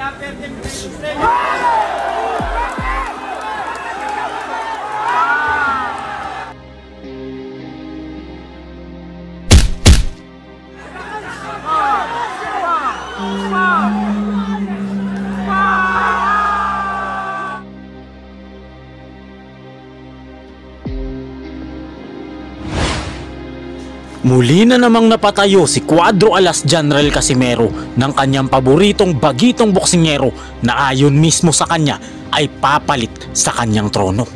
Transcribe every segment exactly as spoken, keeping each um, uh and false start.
Muli na namang napatayo si Cuadro Alas General Casimero ng kanyang paboritong bagitong boksingero na ayon mismo sa kanya ay papalit sa kanyang trono.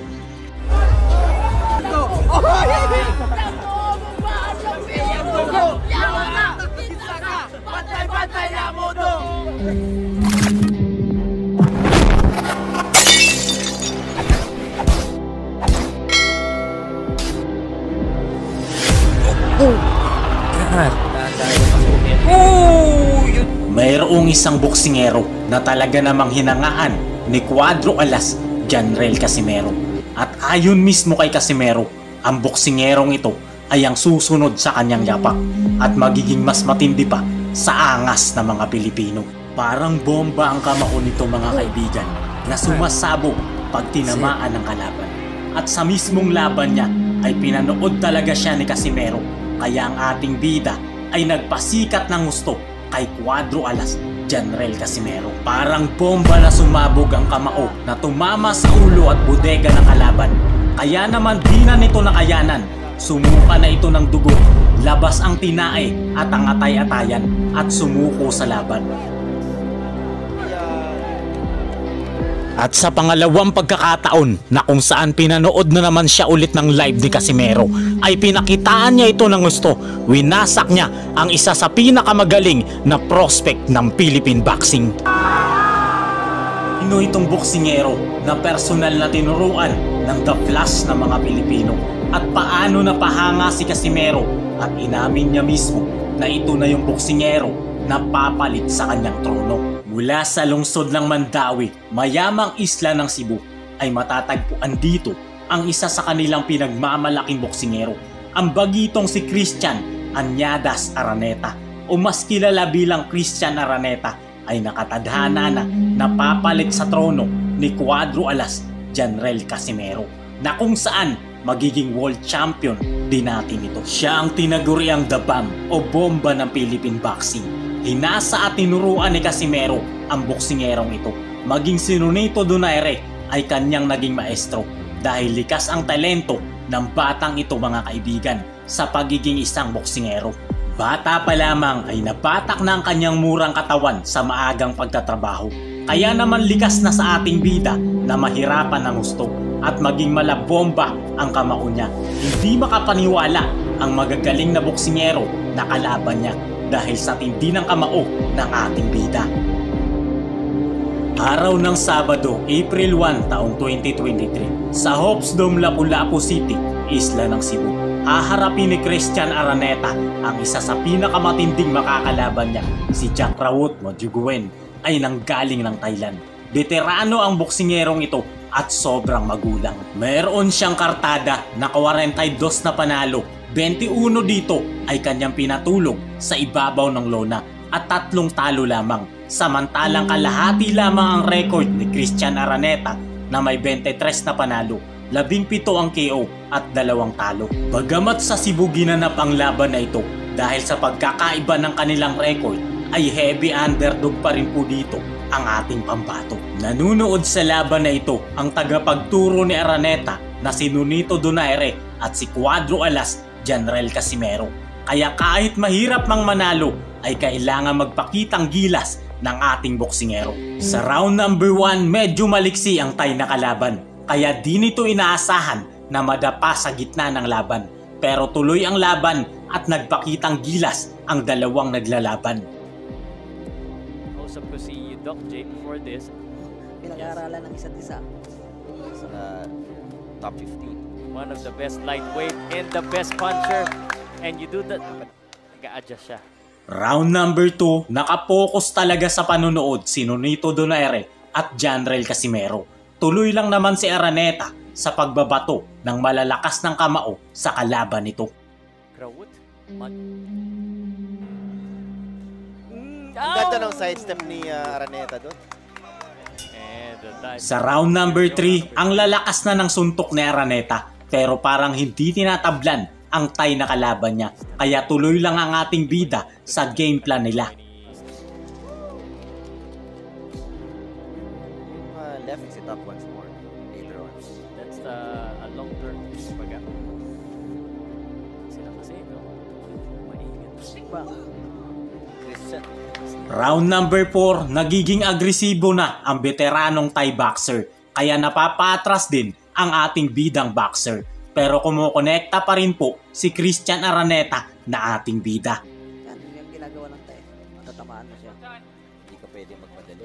Mayroong isang boksingero na talaga namang hinangaan ni Cuadro Alas General Casimero. At ayon mismo kay Casimero, ang boksingerong ito ay ang susunod sa kanyang yapak at magiging mas matindi pa sa angas ng mga Pilipino. Parang bomba ang kamao nito mga kaibigan na sumasabog pag tinamaan ng kalaban. At sa mismong laban niya ay pinanood talaga siya ni Casimero, kaya ang ating bida ay nagpasikat ng gusto kay Cuadro Alas General Casimero. Parang bomba na sumabog ang kamao na tumama sa ulo at bodega ng kalaban. Kaya naman di na nito nakayanan. Sumuka na ito ng dugo, labas ang tinae at ang atay-atayan at sumuko sa laban. At sa pangalawang pagkakataon na kung saan pinanood na naman siya ulit ng live ni Casimero, ay pinakitaan niya ito ng gusto. Winasak niya ang isa sa pinakamagaling na prospect ng Philippine boxing. Ino itong boksingero na personal na tinuruan ng The Flash ng mga Pilipino. At paano napahanga si Casimero at inamin niya mismo na ito na yung boksingero na papalit sa kanyang trono. Mula sa lungsod ng Mandawi, mayamang isla ng Cebu, ay matatagpuan dito ang isa sa kanilang pinagmamalaking boksingero, ang bagitong si Christian Añadas Araneta, o mas kilala bilang Christian Araneta, ay nakatadhana na napapalit sa trono ni Cuadro Alas General Casimero, na kung saan magiging world champion din natin ito. Siya ang tinaguriang The Bomb o bomba ng Philippine boxing. Hinasa at tinuruan ni Casimero ang boksingerong ito. Maging si Nonito Donaire ay kanyang naging maestro dahil likas ang talento ng batang ito mga kaibigan sa pagiging isang boksingero. Bata pa lamang ay nabatak na ang kanyang murang katawan sa maagang pagtatrabaho. Kaya naman likas na sa ating bida na mahirapan ng gusto at maging malabomba ang kamao niya. Hindi makapaniwala ang magagaling na boksingero na kalaban niya dahil sa tindi ng kamao ng ating bida. Araw ng Sabado, April first, taong twenty twenty-three, sa Hopes Dome, Lapu-Lapu City, Isla ng Cebu, haharapin ni Christian Araneta ang isa sa pinakamatinding makakalaban niya, si Jack Rawut Mojuguen, ay nanggaling ng Thailand. Veterano ang boksingerong ito at sobrang magulang. Mayroon siyang kartada na forty-two na panalo, twenty-one dito ay kanyang pinatulog sa ibabaw ng lona at tatlong talo lamang. Samantalang kalahati lamang ang record ni Christian Araneta na may twenty-three na panalo, seventeen ang K O at dalawang talo. Bagamat sa Cebu ginanap ang laban na ito dahil sa pagkakaiba ng kanilang record, ay heavy underdog pa rin po dito ang ating pambato. Nanunood sa laban na ito ang tagapagturo ni Araneta na si Nonito Donaire at si Cuadro Alas General Casimero. Kaya kahit mahirap mang manalo, ay kailangan magpakitang gilas ng ating boksingero. Sa round number one, medyo maliksi ang Thai na kalaban, kaya di nito inaasahan na madapa sa gitna ng laban. Pero tuloy ang laban at nagpakitang gilas ang dalawang naglalaban. Also ko si Doc J before this. Pinag-aaralan ng isa't isa. Uh, top fifteen. One of the best lightweight and the best puncher. And you do that. Nag-a-adjust siya. Round number two, nakapokus talaga sa panonood si Nonito Donaire at General Casimero. Tuloy lang naman si Araneta sa pagbabato ng malalakas ng kamao sa kalaban nito. Krawut? Ang ganda ng sidestep ni uh, Araneta doon. the dive. Sa round number three, ang lalakas na ng suntok ni Araneta pero parang hindi tinatablan ang Thai na kalaban niya. Kaya tuloy lang ang ating bida sa game plan nila. Uh, left is it up once more. Later on. That's the a long term baga. Sila kasi no. Maingat. Ba? Christian. Round number four, nagiging agresibo na ang veteranong Thai boxer. Kaya napapatras din ang ating bidang boxer. Pero kumukonekta pa rin po si Christian Araneta na ating bida. Yan, yung ginagawa ng tayo. Matatamaan mo siya. Hindi ka pwede magmadali.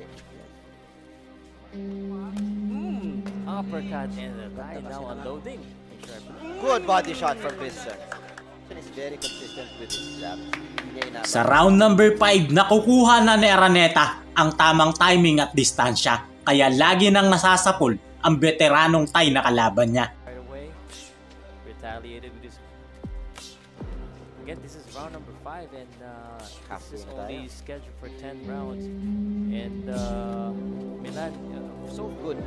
Mm. Uppercut and the thigh now unloading. Good body shot from Christian. Christian is very consistent with his jabs. Hindi niya ina- Sa round number five, nakukuha na ni Araneta ang tamang timing at distansya. Kaya lagi nang nasasapul ang veteranong Thai na kalaban niya. Right away, retaliated with his. Again, this is round number five, and uh, this is Halfway na only tayo. scheduled for ten rounds. And uh, Milan, uh, so good.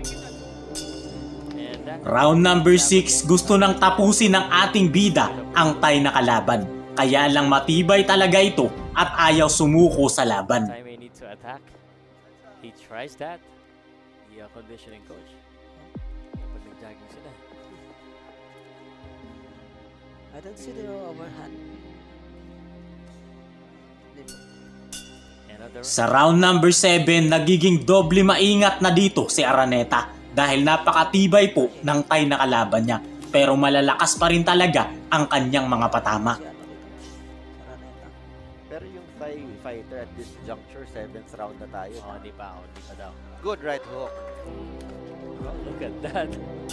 And that Round number six, gusto nang tapusin ng ating bida ang Thai na kalaban. Kaya lang matibay talaga ito at ayaw sumuko sa laban. time may need to attack. He tries that. The uh, conditioning coach. Pag nag-jogging sila. I don't see the overhand. Another Sa round number seven, nagiging doble maingat na dito si Araneta dahil napakatibay po ng Thai na kalaban niya. Pero malalakas pa rin talaga ang kanyang mga patama. Si ano dito? Araneta. Pero yung Thai fighter at this juncture, seventh round na tayo. Oh, hindi pa ako. Hindi pa daw. Good right hook. Oh, look at that.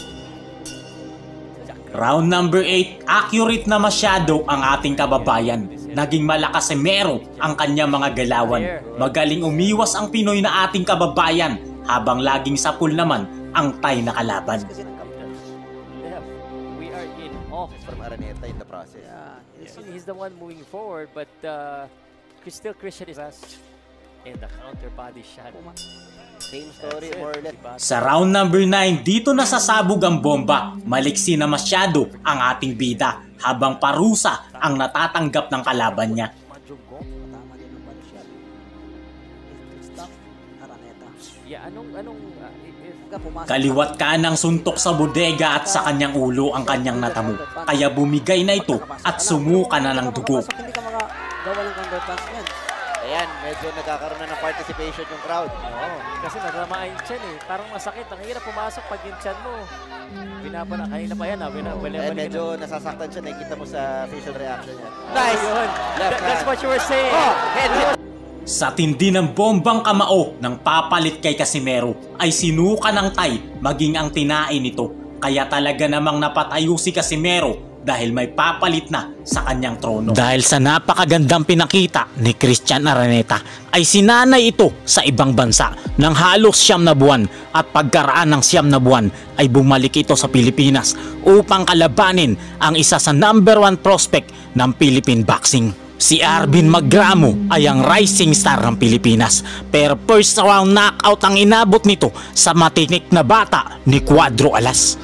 Round number eight, accurate na masyado ang ating kababayan. Naging malakas si Mero ang kanyang mga galawan. Magaling umiwas ang Pinoy na ating kababayan habang laging sapul naman ang Thai na kalaban. Kasi ng kapitán. Yeah, we are in off. From Araneta in the process. Yeah, He's, he's the one moving forward, but uh, still Christian is us. And the counter body shot. Same story, That's it. more or less. Diba? Sa round number nine, dito nasasabog ang bomba. Maliksi na masyado ang ating bida habang parusa ang natatanggap ng kalaban niya. Madjunggo. Matama din ng body shot. If stop, Araneta. Yeah, anong, anong, uh, if, Pagka pumasok Kaliwat ka ng suntok sa bodega at sa kanyang ulo ang kanyang natamo. Kaya bumigay na ito at sumuka na ng dugo. Pagka hindi ka makagawa ng counter punch niyan. Ayan, medyo nagkakaroon na ng participation yung crowd. Oo, kasi naglamain chan eh. Parang masakit. Ang hirap pumasok pag yung chan mo. Binabana, kanina pa yan ah. Binabalik Ayan, medyo nasasaktan siya. Nakikita mo sa facial reaction niya. Nice! Yun. Left That- that's hand. what you were saying. Oh, head hit. Sa tindi ng bombang kamao ng papalit kay Casimero ay sinuka ng Thai maging ang tinae nito. Kaya talaga namang napatayo si Casimero dahil may papalit na sa kanyang trono. Dahil sa napakagandang pinakita ni Christian Araneta ay sinanay ito sa ibang bansa ng halos siyam na buwan at pagkaraan ng siyam na buwan ay bumalik ito sa Pilipinas upang kalabanin ang isa sa number one prospect ng Philippine boxing. Si Arvin Magramo ay ang rising star ng Pilipinas pero first round knockout ang inabot nito sa matinik na bata ni Cuadro Alas.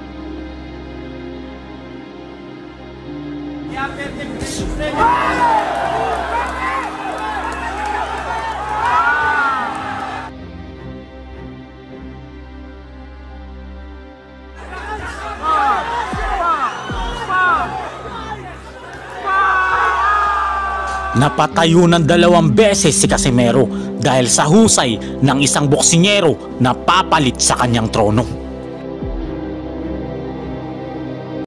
Napatayo ng dalawang beses si Casimero dahil sa husay ng isang boksingero na papalit sa kanyang trono.